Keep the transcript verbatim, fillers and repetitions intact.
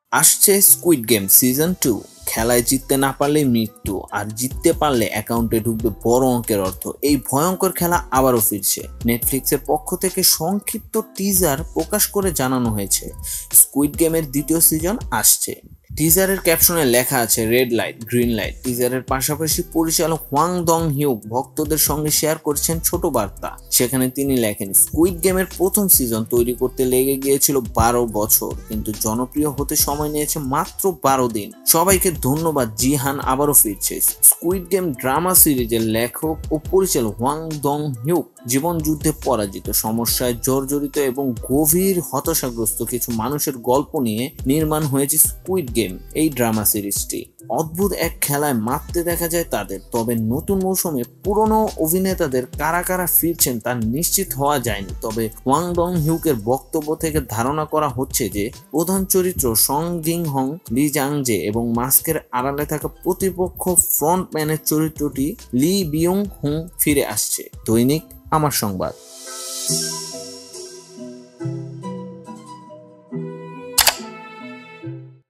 আসছে squid game season two. খেলায় জিততে না পারলে মৃত্যু, আর জিততে পারলে অ্যাকাউন্টে ঢুকবে বড় অঙ্কের অর্থ। এই ভয়ঙ্কর খেলা আবারও ফিরছে। নেটফ্লিক্সের পক্ষ থেকে সংক্ষিপ্ত টিজার প্রকাশ করে জানানো হয়েছে স্কুইড গেমের দ্বিতীয় সিজন আসছে। টিজারের ক্যাপশনে লেখা আছে রেড লাইট গ্রিন লাইট। টিজারের পাশাপাশি পরিচালক হোয়াং দং হিউক ভক্তদের সঙ্গে শেয়ার করছেন ছোট বার্তা। সেখানে তিনি লেখেন, স্কুইড গেমের প্রথম সিজন তৈরি করতে লেগে গিয়েছিল বারো বছর, কিন্তু জনপ্রিয় হতে সময় নিয়েছে মাত্র বারো দিন। সবাইকে ধন্যবাদ, জিহান আবারও ফিরছে। স্কুইড গেম ড্রামা সিরিজের লেখক ও পরিচালক হোয়াং দং হিউক জীবন যুদ্ধে পরাজিত, সমস্যায় জর্জরিত এবং গভীর হতাশাগ্রস্ত কিছু মানুষের গল্প নিয়ে নির্মাণ হয়েছে স্কুইড গেম। এই ড্রামা সিরিজটি অদ্ভুত এক খেলায় মারতে দেখা যায় তাদের। তবে নতুন মৌসুমে পুরনো অভিনেতাদের কারা কারা ফিরছেন তা নিশ্চিত হওয়া যায়নি। তবে ওয়াং ডং হিউকের বক্তব্য থেকে ধারণা করা হচ্ছে যে প্রধান চরিত্র সং জিং হং, লি জাংজে এবং মাস্কের আড়ালে থাকা প্রতিপক্ষ ফ্রন্টম্যানের চরিত্রটি লি বিয়ং হুং ফিরে আসছে। দৈনিক আমার সংবাদ।